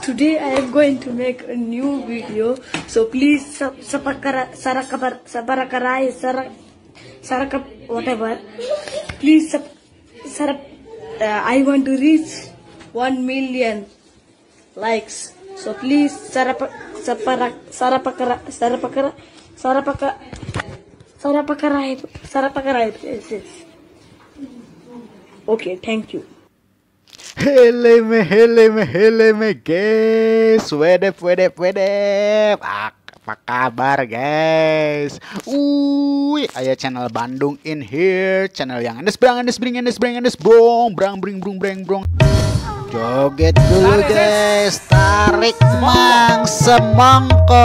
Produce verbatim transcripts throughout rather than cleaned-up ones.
Today I am going to make a new video, so please sub sapakara sarakabar sabarakarai sarak sarakap whatever. Please sub sarap. Uh, I want to reach one million likes, so please sarap saparak sarapakara sarapakara sarapaka sarapakarai sarapakarai. Yes, yes. Okay, thank you. Heleme, heleme, heleme, guys. Wedep, wedep, wedep. Apa kabar, guys? Uy, aya channel Bandung in here. Channel yang endes brang, endes bring, endes bring, endes brong, brang, bring, brung, breng, brong. Joget dulu, guys. Tarik mang semongko.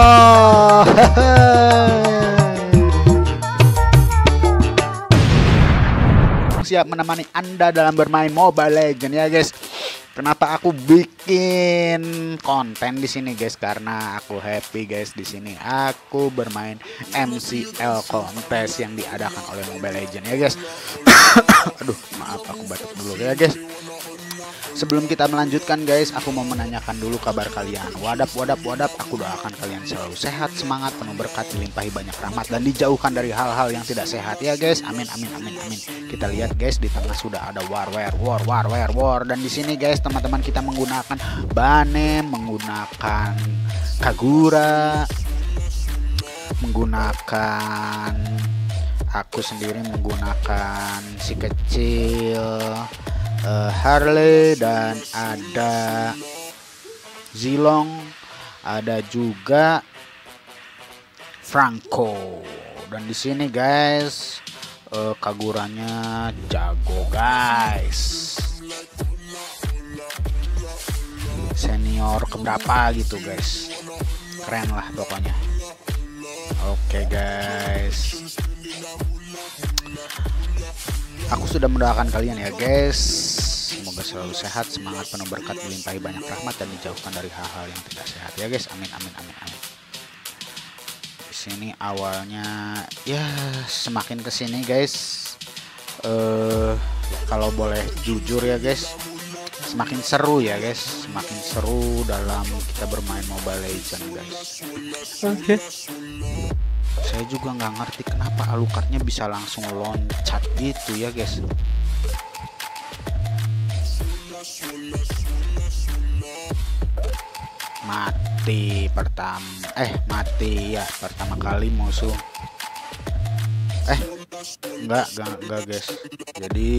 Siap menemani Anda dalam bermain Mobile Legends ya, guys. Kenapa aku bikin konten di sini, guys? Karena aku happy, guys. Di sini aku bermain M C L kontes yang diadakan oleh Mobile Legends ya, guys. Aduh, maaf aku batuk dulu ya, guys. Sebelum kita melanjutkan, guys, aku mau menanyakan dulu kabar kalian. Wadap, wadap, wadap. Aku doakan kalian selalu sehat, semangat, penuh berkat, dilimpahi banyak rahmat, dan dijauhkan dari hal-hal yang tidak sehat ya, guys. Amin, amin, amin, amin. Kita lihat, guys, di tengah sudah ada warware, war, warware, war. Dan di sini, guys, teman-teman kita menggunakan Bane, menggunakan Kagura, menggunakan aku sendiri menggunakan si kecil. Uh, Harley, dan ada Zilong, ada juga Franco. Dan di sini, guys, uh, Kaguranya jago, guys. Senior keberapa gitu, guys. Keren lah pokoknya. Oke, guys. Aku sudah mendoakan kalian ya, guys. Semoga selalu sehat, semangat, penuh berkat, dilimpahi banyak rahmat, dan dijauhkan dari hal-hal yang tidak sehat ya, guys. Amin, amin, amin, amin. Di sini awalnya ya semakin kesini, guys. Uh, kalau boleh jujur ya, guys, semakin seru ya, guys. Semakin seru dalam kita bermain Mobile Legends, guys. Oke. Okay. Saya juga nggak ngerti kenapa Alucardnya bisa langsung loncat gitu ya, guys. Mati pertama, eh mati ya pertama kali musuh. Eh enggak, enggak, enggak, guys. Jadi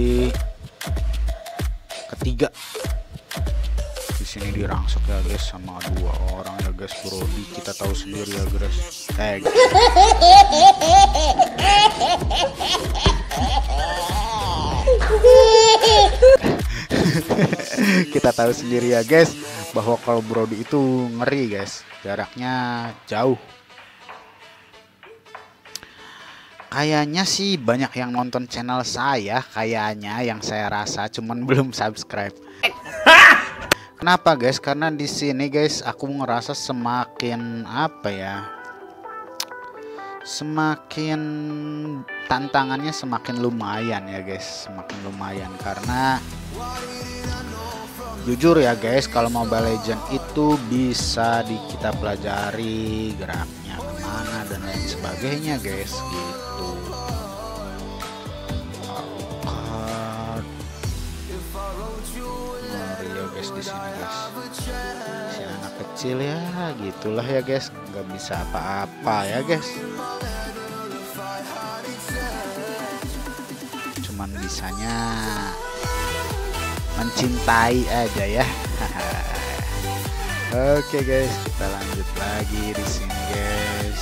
ketiga di sini dirangsek ya, guys, sama dua orang ya, guys. Brody kita tahu sendiri ya, guys. Eh, guys. Kita tahu sendiri ya, guys, bahwa kalau Brody itu ngeri, guys. Jaraknya jauh. Kayaknya sih banyak yang nonton channel saya, kayaknya yang saya rasa, cuman belum subscribe. Kenapa, guys? Karena di sini, guys, aku ngerasa semakin apa ya? Semakin tantangannya semakin lumayan ya, guys. Semakin lumayan karena jujur ya, guys, kalau Mobile Legends itu bisa di kita pelajari geraknya kemana dan lain sebagainya, guys, gitu. Ngeri ya, guys, di sini, guys. Si anak kecil ya, gitulah ya, guys, nggak bisa apa-apa ya, guys. Cuman bisanya mencintai aja ya. Oke, guys, kita lanjut lagi di sini, guys.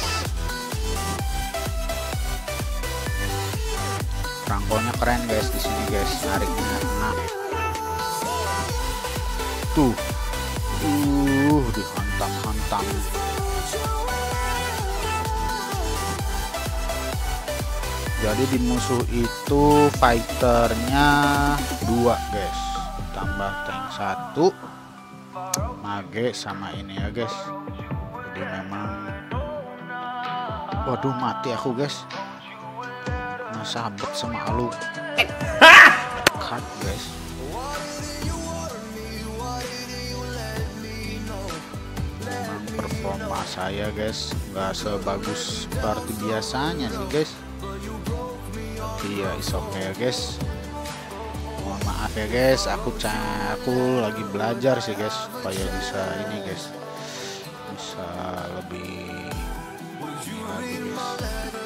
Franco-nya keren, guys, di sini, guys. Nariknya enak. Tuh. Uh, dihantam-hantam. Jadi di musuh itu fighternya dua, guys. Tambah tank satu, mage sama ini ya, guys. Jadi memang, waduh, mati aku, guys. Nah, sahabat sama Alucard, guys. performa saya guys nggak sebagus seperti biasanya sih guys, tapi ya is oke ya guys. Mohon maaf ya guys, aku aku lagi belajar sih guys supaya bisa ini guys, bisa lebih lagi guys.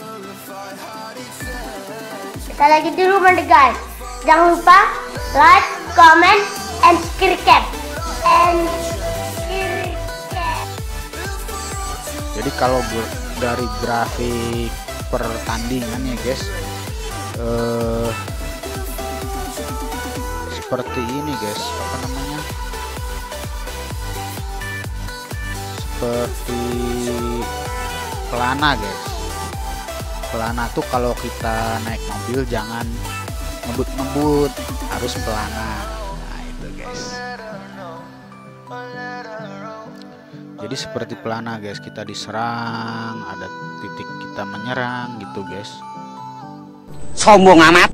Kita lagi di rumah deh guys. Jangan lupa like, comment, and subscribe. And subscribe. Jadi kalau dari grafik pertandingan ya guys, eh, seperti ini guys, apa namanya? Seperti pelana guys. Pelana tuh kalau kita naik mobil jangan ngebut-ngebut, harus pelana. Nah itu guys. Jadi seperti pelana guys, kita diserang, ada titik kita menyerang gitu guys. Sombong amat.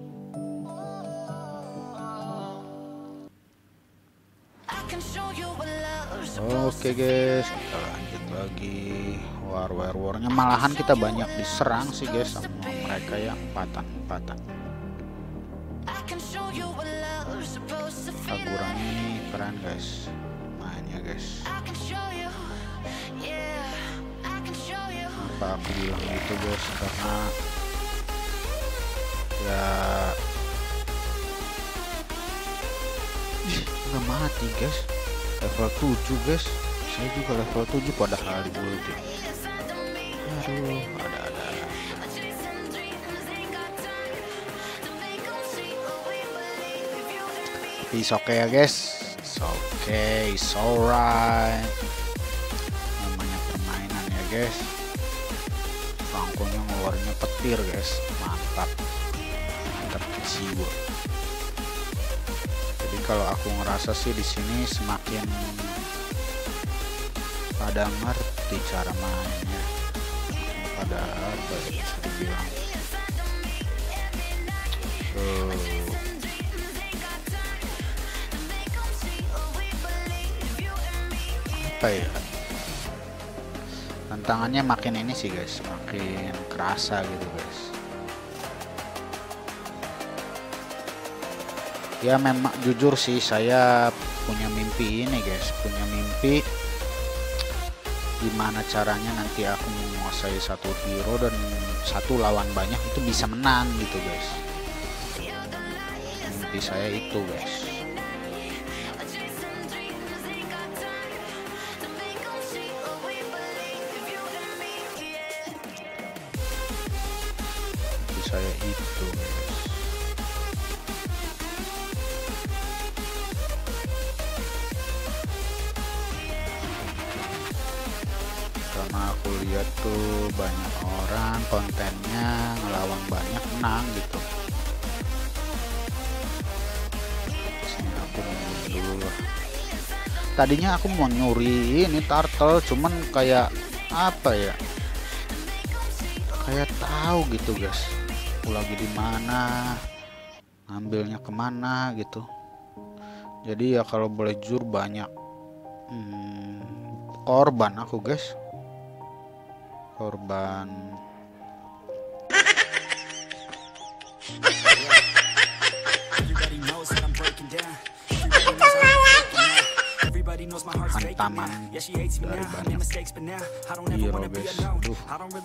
Oke guys, kita lanjut lagi. War war warnya malahan kita banyak diserang sih guys sama mereka ya, empatan-empatan. Kagura ini keren guys mainnya guys. Apa aku bilang gitu guys, karena ya nggak mati guys, level tujuh guys. Saya juga level tujuh padahal di ulti. Aduh, ada-ada. It's okay ya guys. It's okay, it's alright. Namanya permainan ya guys. Rangkonya ngeluarinnya petir guys. Mantap. Mantap jiwa. Jadi kalau aku ngerasa sih di sini semakin pada ngerti cara mainnya, pada apa ya bisa dibilang so, apa ya, tantangannya makin ini sih guys, makin kerasa gitu guys. Ya memang jujur sih saya punya mimpi ini guys, punya mimpi gimana caranya nanti aku menguasai satu hero dan satu lawan banyak itu bisa menang gitu guys. Mimpi saya itu guys. Mimpi saya itu guys. Karena aku lihat tuh banyak orang kontennya ngelawan banyak menang gitu. Sini aku nunggu dulu lah. Tadinya aku mau nyuri ini turtle, cuman kayak apa ya? Kayak tahu gitu guys. Aku lagi di mana, ngambilnya kemana gitu. Jadi ya kalau boleh jujur banyak hmm, korban aku guys. Korban hantaman dari banyak hero guys. Duh.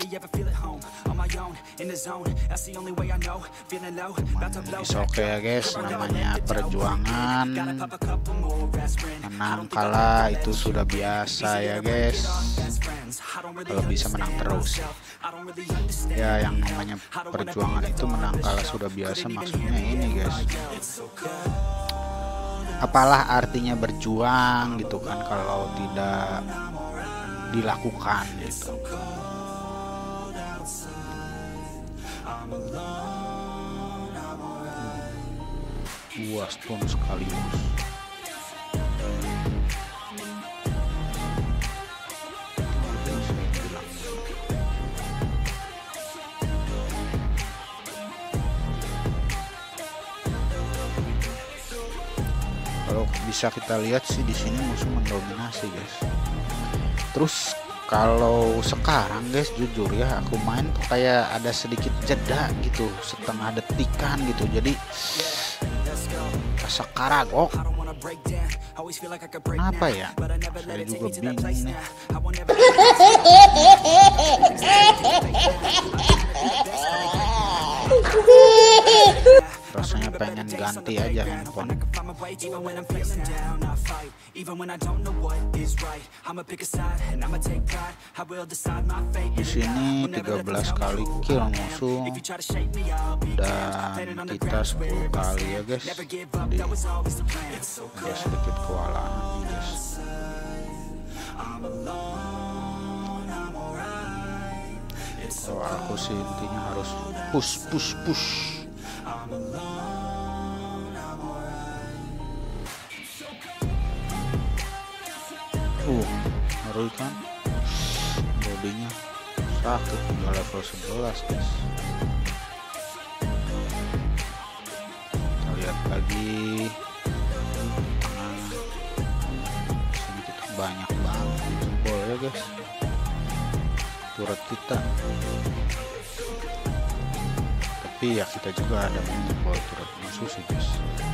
Is oke ya guys, namanya perjuangan, menang kalah itu sudah biasa ya guys. Kalau bisa menang terus ya, yang namanya perjuangan itu menang kalah sudah biasa, maksudnya ini guys. Apalah artinya berjuang gitu kan kalau tidak dilakukan gitu. Puas pun sekaligus. Kalau bisa kita lihat sih di sini musuh mendominasi guys. Terus Kalau sekarang guys, jujur ya, aku main tuh kayak ada sedikit jeda gitu, setengah detikan gitu. Jadi sekaragok. Kenapa ya? Saya juga bingung nih. Rasanya pengen ganti aja handphone. Di sini tiga belas kali kill musuh dan kita sepuluh kali ya guys. Jadi ada sedikit kewalahan guys. Kalau aku sih intinya harus push push push. Uh, ngeri kan? Bodinya sakit, tinggal level sebelas guys. Kita lihat lagi. Nah, sini kita banyak banget jempol ya guys. Turret kita. Tapi ya kita juga ada menjempol turret musuh sih guys.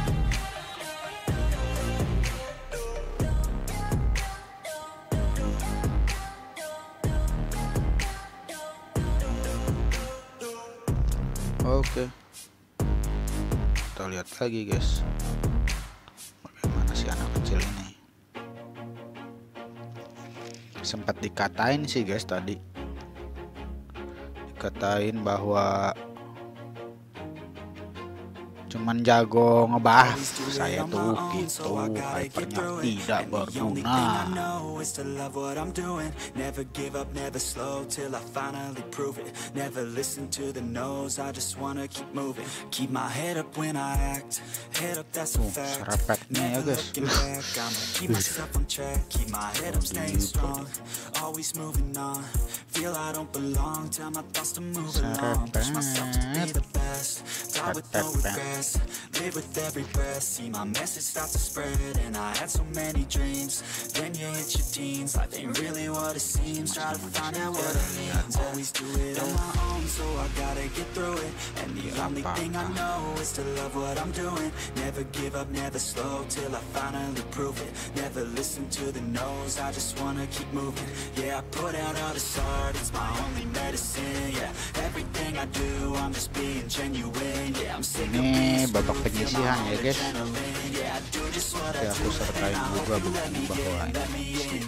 Oke, kita lihat lagi guys, bagaimana si anak kecil ini. Sempat dikatain sih guys tadi, dikatain bahwa cuman jago ngebuff, saya tuh gitu, hypernya tidak berguna. Tuh, serepetnya ya guys. Serepet. Live with every breath, see my message start to spread. And I had so many dreams, then you hit your teens. Life ain't really what it seems, try to find out what it means. Always do it on my own, so I gotta get through it. And the only thing I know is to love what I'm doing. Never give up, never slow, till I finally prove it. Never listen to the no's, I just wanna keep moving. Yeah, I put out all this art, it's my only medicine. Yeah, everything I do, I'm just being genuine. Yeah, I'm sick of Ini babak penyisihan ya guys. Oke, aku sertain juga bukti bahwa ini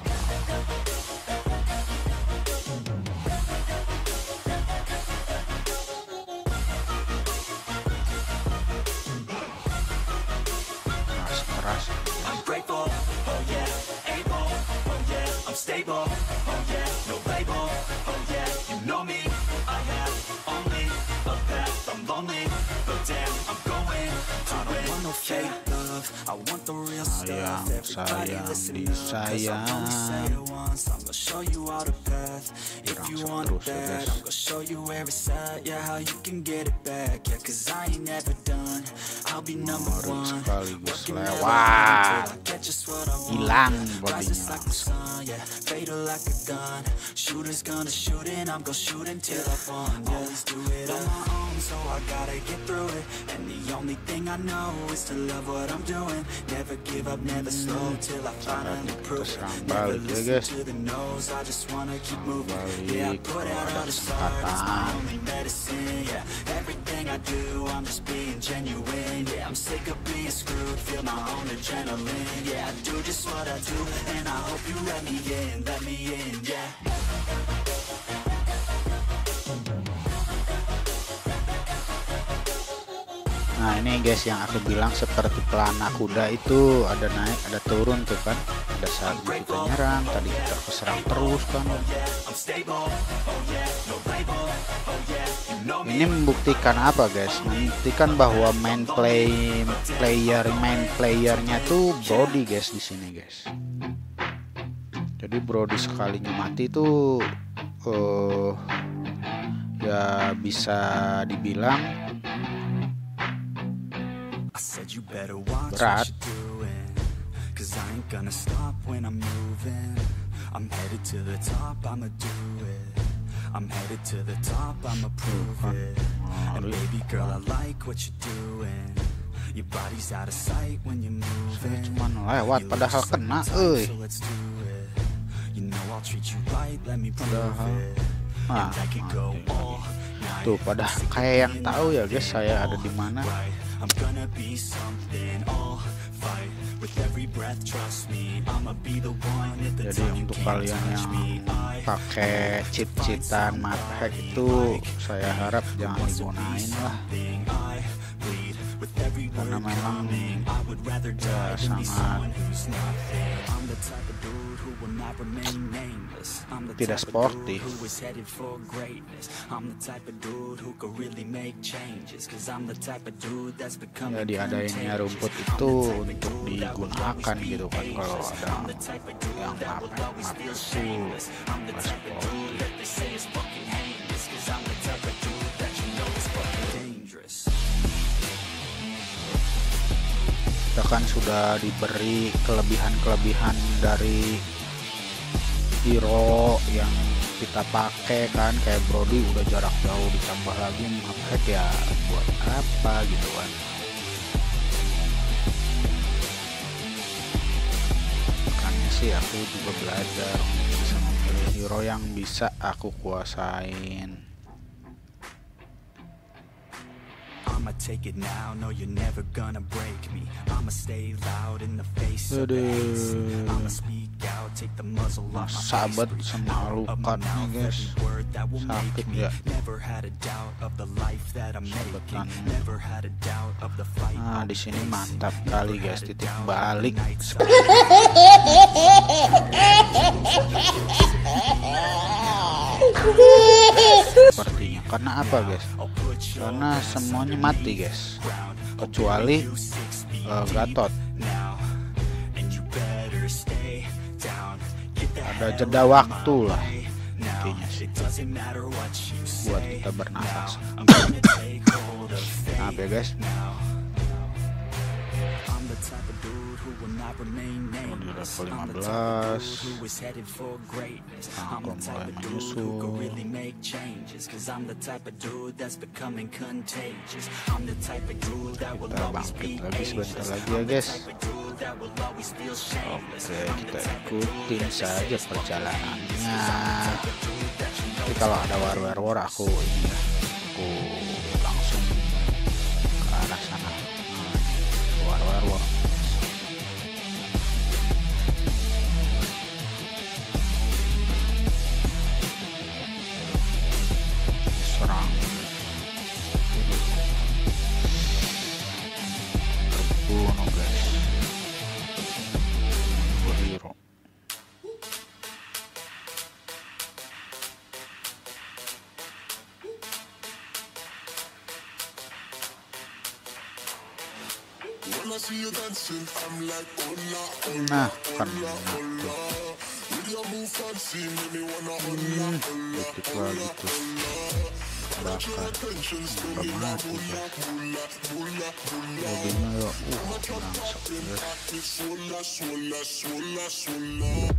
keras keras. Sayang, sayang, disayang. Berangsur terus ya guys. Ngeri sekaligus lewat. Hilang bodinya langsung. So I gotta get through it, and the only thing I know is to love what I'm doing. Never give up, never slow, till I finally prove it. Never listen to the no's, I just wanna keep moving. Yeah, I put out all the stars, it's my only medicine. Yeah, everything I do, I'm just being genuine. Yeah, I'm sick of being screwed, feel my own adrenaline. Yeah, I do just what I do, and I hope you let me in, let me in, yeah. Nah ini guys yang aku bilang seperti pelana kuda itu ada naik ada turun tuh kan. Ada saat kita nyerang, tadi kita keserang terus kan. Ini membuktikan apa guys? Membuktikan bahwa main play player main playernya tuh Brody guys di sini guys. Jadi Brody sekalinya mati tuh uh, ya bisa dibilang berat. headed to the top, I'ma do it. I'm headed to the top, I'ma prove it. And baby girl, I like what you're doing. Your body's out of sight when you're moving. Cuman lewat padahal kena, euy. So let's do it. You know I'll treat you right, let me prove it. Nah, And I could go all night. tuh pada kayak yang tahu ya guys saya ada di mana. I'm gonna be something, all fight with every breath, trust me. I'ma be the one at the Jadi time you untuk can't kalian touch yang me. I pakai cheat-cheatan maphack itu saya harap jangan digunain lah, think I bleed with every karena word memang coming. I would rather ya die than be sangat someone who's nothing. I'm the type of dude who will not remain nameless. I'm the tidak type of sportif. dude who is headed for greatness. I'm the type of dude who could really make changes. Cause I'm the type of dude that's becoming Ya diadainnya rumput itu untuk digunakan gitu kan, kalau ada yang maphack map itu nggak sportif. Kita kan sudah diberi kelebihan-kelebihan dari hero yang kita pakai kan, kayak Brody udah jarak jauh ditambah lagi maphack, ya buat apa gitu kan. Makanya sih aku juga belajar bisa memilih hero yang bisa aku kuasain. I'ma take it now, no you're never gonna break me. I'ma stay loud in the face of the haze. I'ma speak out, take the muzzle off my Sahabat face. sama luka nih guys, sakit ya. Never had a doubt of the life that I'm making. Sahabatannya. Never had a doubt of the fight. Nah di sini mantap kali guys, titik balik sepertinya. Karena apa guys? Karena semuanya mati guys, kecuali uh, Gatot. Ada jeda waktu lah intinya sih buat kita bernafas. Nah ya guys, di level lima belas aku mulai menyusul. Kita bangkit lagi sebentar lagi ya guys. Oke, kita ikutin saja perjalanannya. Tapi kalau ada war-war war aku ini ya, aku langsung ke arah sana. War-war war. Serang. Terbunuh guys. Hero. Nah, kena tuh. Hmm, detik lagi tuh. Bakar. Udah mati guys. Mobilnya ya, uh, langsung guys.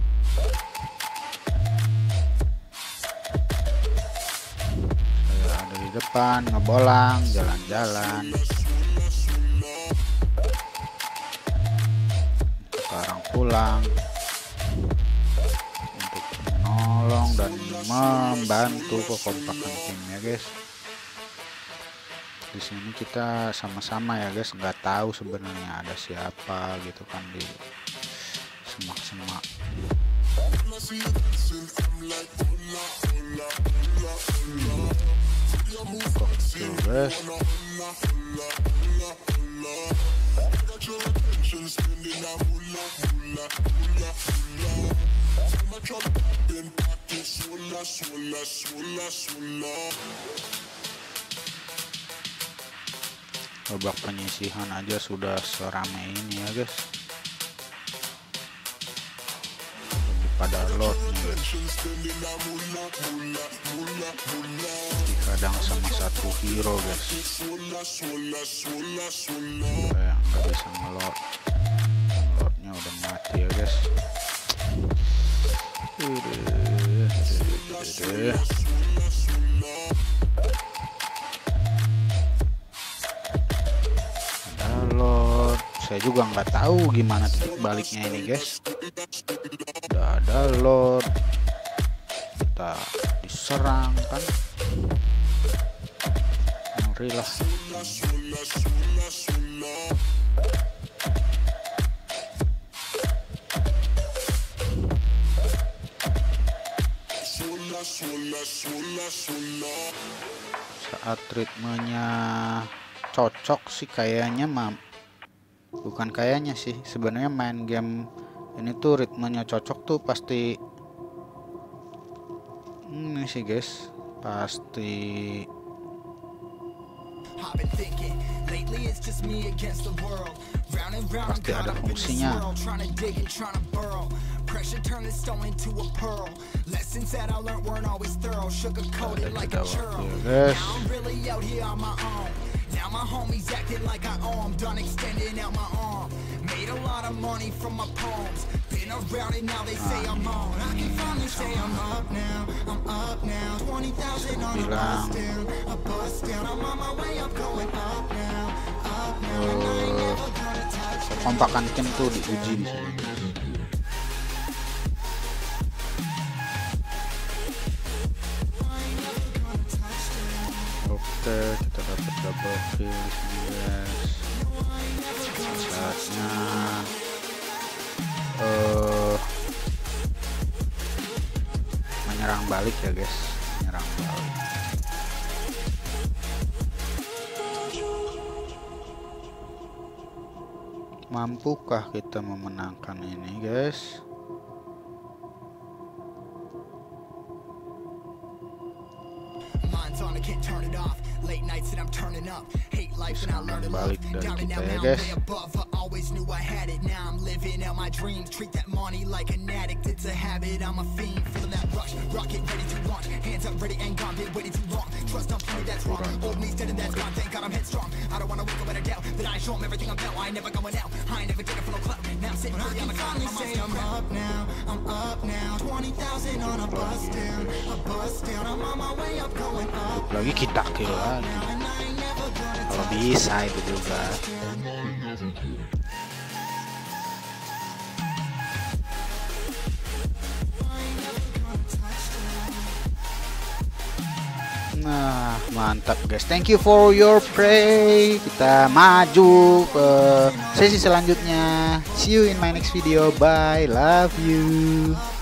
Saya ada di depan, ngebolang, jalan-jalan. Sekarang pulang untuk menolong dan membantu kekompakan timnya guys. Di sini kita sama-sama ya guys, nggak tahu sebenarnya ada siapa gitu kan di semak-semak. Tuh guys. Babak penyisihan aja sudah seramai ini ya guys. Pada lot nih guys. Dihadang sama satu hero guys. Kayak nggak bisa ngelot. Lotnya udah mati ya guys. Udah. Download. Saya juga nggak tahu gimana titik baliknya ini guys. Udah download, kita diserang kan, ngeri lah. Saat ritmenya cocok sih kayaknya, mam bukan kayaknya sih, sebenarnya main game ini tuh ritmenya cocok tuh pasti ini sih guys, pasti pasti ada fungsinya. Ada jeda waktu guys. Now my homies acting like I owe them, done extending out my arm. Made a lot of money from my poems. Been around it, now they say I'm on. I can finally say I'm up now, I'm up now. twenty thousand on a bus down, a bus down. I'm on my way up, going up now, up now. And I ain't never gonna touch it. Kompakan tim tuh diuji di sini. Oke, kita dapat double kill di sini guys. Saatnya uh, menyerang balik ya guys, menyerang balik. Mampukah kita memenangkan ini guys? On, I can't turn it off. Late nights and I'm turning up. Hate life and I learned to love. Balik dari Down and kita out, ya now guys. way above. I always knew I had it. Now I'm living out my dreams. Treat that money like an addict. It's a habit. I'm a fiend. Feeling that rush. Rocket ready to launch. Hands up, ready and gone. Been waiting too long. Trust on me, that's wrong. Old me's dead and that's gone. Thank God I'm headstrong. I don't wanna wake up with a doubt that I show 'em everything I'm about. I ain't never going out. I ain't never getting from no clout. Now I'm sitting pretty on the cloud. I'm say I'm up now. I'm up now. twenty thousand on a bus down. A bus down. I'm on my way up, going up. Lagi kita kill lagi. Kalau bisa itu juga. Nah, mantap guys. Thank you for your play. Kita maju ke sesi selanjutnya. See you in my next video. Bye. Love you.